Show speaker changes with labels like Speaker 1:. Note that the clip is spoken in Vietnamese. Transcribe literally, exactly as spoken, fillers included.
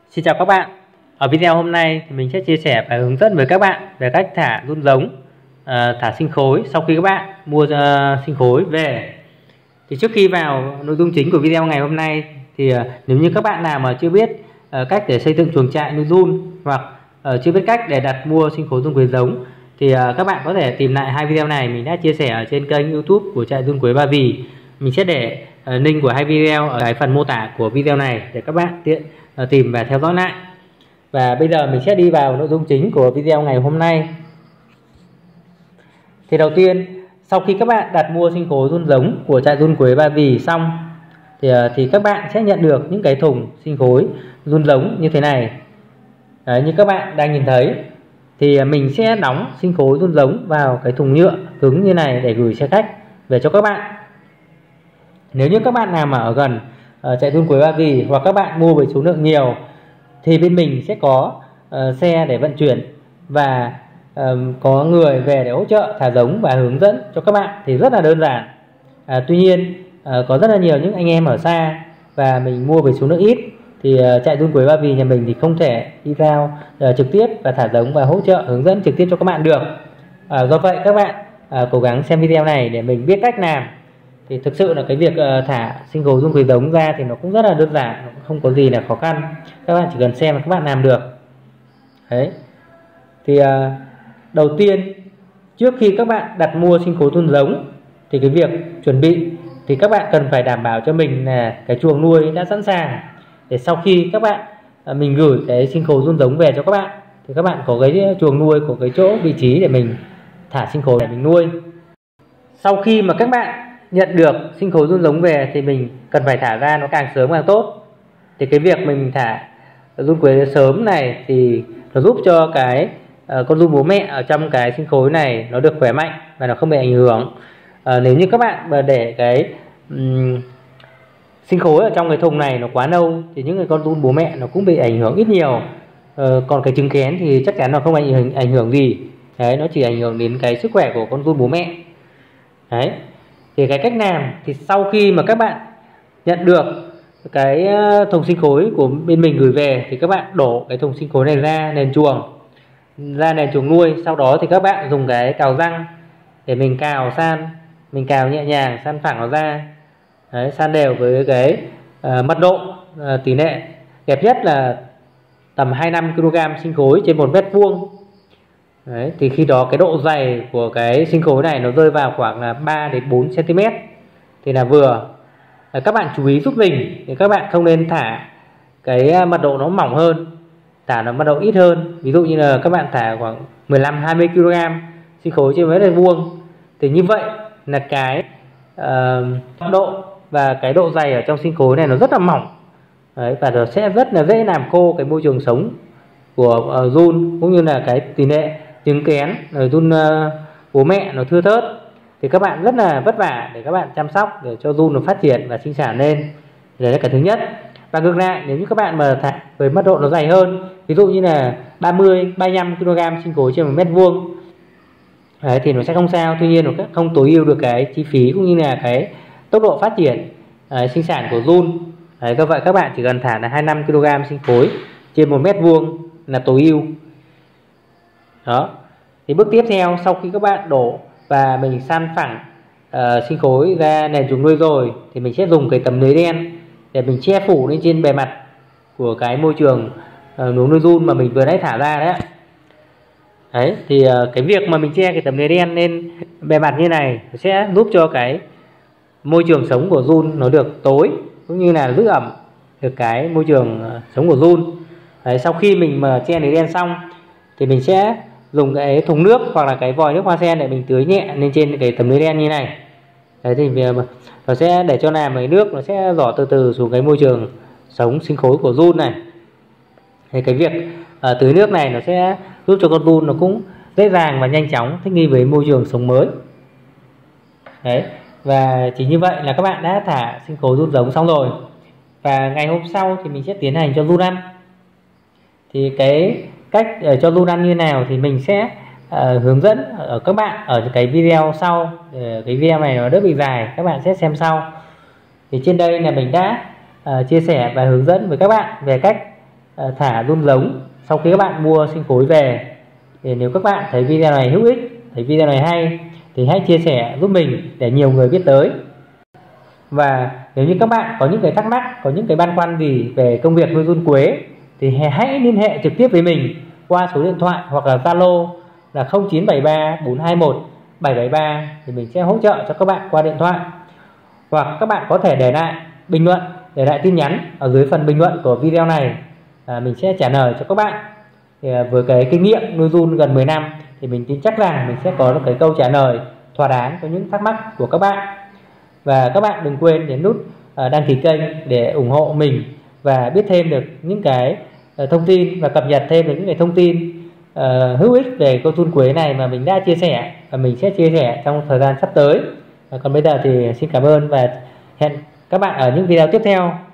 Speaker 1: Xin chào các bạn. Ở video hôm nay thì mình sẽ chia sẻ và hướng dẫn với các bạn về cách thả giun giống, thả sinh khối sau khi các bạn mua sinh khối về. Thì trước khi vào nội dung chính của video ngày hôm nay thì nếu như các bạn nào mà chưa biết cách để xây dựng chuồng trại nuôi giun hoặc chưa biết cách để đặt mua sinh khối giun quế giống thì các bạn có thể tìm lại hai video này mình đã chia sẻ ở trên kênh YouTube của trại giun quế Ba Vì. Mình sẽ để link của hai video ở cái phần mô tả của video này để các bạn tiện tìm và theo dõi lại. Và bây giờ mình sẽ đi vào nội dung chính của video ngày hôm nay. Thì đầu tiên, sau khi các bạn đặt mua sinh khối giun giống của trại giun quế Ba Vì xong thì thì các bạn sẽ nhận được những cái thùng sinh khối giun giống như thế này. Đấy, như các bạn đang nhìn thấy thì mình sẽ đóng sinh khối giun giống vào cái thùng nhựa cứng như này để gửi xe khách về cho các bạn. Nếu như các bạn nào mà ở gần uh, trại giun quế Ba Vì hoặc các bạn mua với số lượng nhiều thì bên mình sẽ có uh, xe để vận chuyển và uh, có người về để hỗ trợ thả giống và hướng dẫn cho các bạn thì rất là đơn giản. Uh, tuy nhiên uh, có rất là nhiều những anh em ở xa và mình mua với số lượng ít thì uh, trại giun quế Ba Vì nhà mình thì không thể đi vào uh, trực tiếp và thả giống và hỗ trợ hướng dẫn trực tiếp cho các bạn được. Uh, do vậy các bạn uh, cố gắng xem video này để mình biết cách làm. Thì thực sự là cái việc uh, thả sinh khối giun quế giống ra thì nó cũng rất là đơn giản, nó cũng không có gì là khó khăn. Các bạn chỉ cần xem là các bạn làm được. Đấy. Thì uh, đầu tiên trước khi các bạn đặt mua sinh khối giun giống thì cái việc chuẩn bị thì các bạn cần phải đảm bảo cho mình là cái chuồng nuôi đã sẵn sàng. Để sau khi các bạn uh, mình gửi cái sinh khối giun giống về cho các bạn thì các bạn có cái chuồng nuôi, có cái chỗ vị trí để mình thả sinh khối để mình nuôi. Sau khi mà các bạn nhận được sinh khối giun giống về thì mình cần phải thả ra nó càng sớm càng tốt. Thì cái việc mình thả giun quế sớm này thì nó giúp cho cái uh, con giun bố mẹ ở trong cái sinh khối này nó được khỏe mạnh và nó không bị ảnh hưởng. Uh, nếu như các bạn mà để cái um, sinh khối ở trong cái thùng này nó quá lâu thì những cái con giun bố mẹ nó cũng bị ảnh hưởng ít nhiều. Uh, còn cái trứng kén thì chắc chắn là không ảnh hưởng, ảnh hưởng gì. Đấy, nó chỉ ảnh hưởng đến cái sức khỏe của con giun bố mẹ. Đấy. Thì cái cách làm thì sau khi mà các bạn nhận được cái thùng sinh khối của bên mình gửi về thì các bạn đổ cái thùng sinh khối này ra nền chuồng, ra nền chuồng nuôi. Sau đó thì các bạn dùng cái cào răng để mình cào san, mình cào nhẹ nhàng san phẳng nó ra. Đấy, san đều với cái uh, mật độ uh, tỷ lệ đẹp nhất là tầm hai mươi lăm ki lô gam sinh khối trên một mét vuông. Đấy, thì khi đó cái độ dày của cái sinh khối này nó rơi vào khoảng là ba đến bốn xăng ti mét thì là vừa. Đấy, các bạn chú ý giúp mình thì các bạn không nên thả cái mật độ nó mỏng hơn, thả nó mật độ ít hơn. Ví dụ như là các bạn thả khoảng mười lăm hai mươi ki lô gam sinh khối trên mét vuông thì như vậy là cái uh, mật độ và cái độ dày ở trong sinh khối này nó rất là mỏng. Đấy, và nó sẽ rất là dễ làm khô cái môi trường sống của uh, giun cũng như là cái tỷ lệ trứng kén rồi giun uh, bố mẹ nó thưa thớt thì các bạn rất là vất vả để các bạn chăm sóc để cho giun nó phát triển và sinh sản lên. Đấy là cái thứ nhất. Và ngược lại, nếu như các bạn mà thả với mật độ nó dày hơn, ví dụ như là ba mươi ba mươi lăm ki lô gam sinh khối trên một mét vuông, đấy, thì nó sẽ không sao. Tuy nhiên nó không tối ưu được cái chi phí cũng như là cái tốc độ phát triển uh, sinh sản của giun. Đấy, do vậy các bạn chỉ cần thả là hai mươi lăm ki lô gam sinh khối trên một mét vuông là tối ưu. Đó. Thì bước tiếp theo sau khi các bạn đổ và mình san phẳng uh, sinh khối ra nền chuồng nuôi rồi thì mình sẽ dùng cái tấm lưới đen để mình che phủ lên trên bề mặt của cái môi trường uh, nuôi nuôi giun mà mình vừa nãy thả ra đấy. Đấy, thì uh, cái việc mà mình che cái tấm lưới đen lên bề mặt như này sẽ giúp cho cái môi trường sống của giun nó được tối cũng như là giữ ẩm được cái môi trường uh, sống của giun. Đấy, sau khi mình mà che lưới đen xong thì mình sẽ dùng cái thùng nước hoặc là cái vòi nước hoa sen để mình tưới nhẹ lên trên cái tấm lưới đen như này. Đấy, thì nó sẽ để cho làm cái nước nó sẽ rỏ từ từ xuống cái môi trường sống sinh khối của giun này. Thì cái việc uh, tưới nước này nó sẽ giúp cho con giun nó cũng dễ dàng và nhanh chóng thích nghi với môi trường sống mới. Đấy, và chỉ như vậy là các bạn đã thả sinh khối giun giống xong rồi. Và ngày hôm sau thì mình sẽ tiến hành cho giun ăn. Thì cái cách uh, cho giun ăn như nào thì mình sẽ uh, hướng dẫn ở các bạn ở cái video sau. Để cái video này nó đỡ bị dài, các bạn sẽ xem sau. Thì trên đây là mình đã uh, chia sẻ và hướng dẫn với các bạn về cách thả giun giống sau khi các bạn mua sinh khối về. Thì nếu các bạn thấy video này hữu ích, thấy video này hay thì hãy chia sẻ giúp mình để nhiều người biết tới. Và nếu như các bạn có những cái thắc mắc, có những cái băn khoăn gì về công việc nuôi giun quế thì hãy liên hệ trực tiếp với mình qua số điện thoại hoặc là Zalo là không chín bảy ba bốn hai một bảy bảy ba, thì mình sẽ hỗ trợ cho các bạn qua điện thoại. Hoặc các bạn có thể để lại bình luận, để lại tin nhắn ở dưới phần bình luận của video này, à, mình sẽ trả lời cho các bạn. Thì à, với cái kinh nghiệm nuôi giun gần mười năm thì mình tin chắc rằng mình sẽ có được cái câu trả lời thỏa đáng cho những thắc mắc của các bạn. Và các bạn đừng quên nhấn nút à, đăng ký kênh để ủng hộ mình và biết thêm được những cái à, thông tin và cập nhật thêm được những cái thông tin uh, hữu ích về con giun quế này mà mình đã chia sẻ và mình sẽ chia sẻ trong thời gian sắp tới. Và còn bây giờ thì xin cảm ơn và hẹn các bạn ở những video tiếp theo.